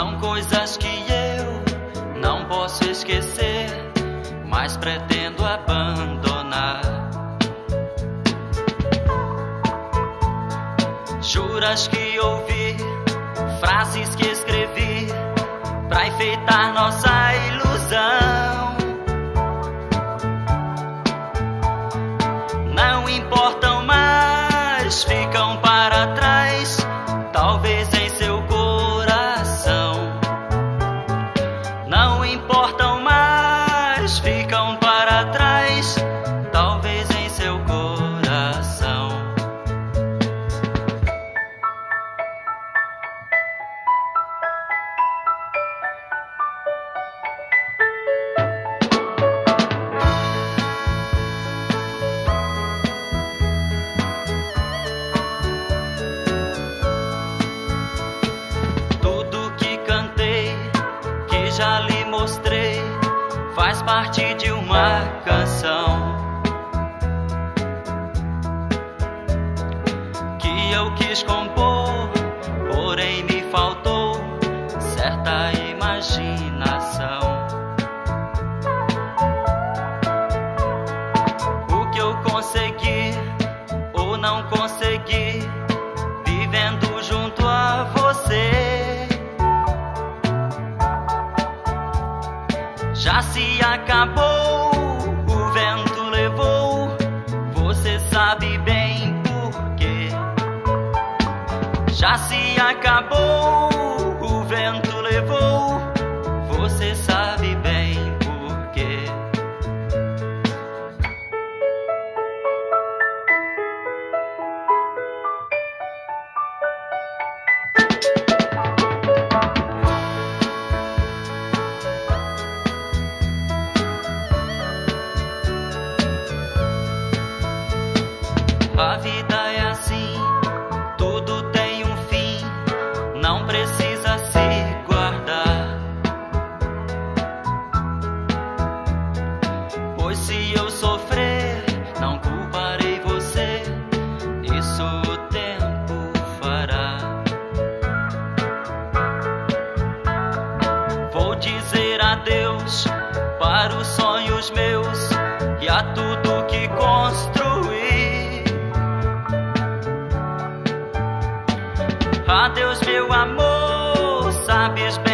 São coisas que eu não posso esquecer, mas pretendo abandonar. Juras que ouvi, frases que escrevi pra enfeitar nossa ilusão, não importam mais, ficam para trás, talvez em seu coração. Não importam mais, ficam para trás, talvez em seu coração. Já lhe mostrei, faz parte de uma canção que eu quis compor, porém me faltou certa imaginação. O que eu consegui ou não consegui, vivendo junto a você, já se acabou, o vento levou, você sabe bem por quê. Já se acabou, o vento levou, você sabe bem por quê. A vida é assim, tudo tem um fim, não precisa se guardar. Pois se eu sofrer, não culparei você, isso o tempo fará. Vou dizer adeus para os sonhos meus e a tudo que construí. Adeus, meu amor, sabes bem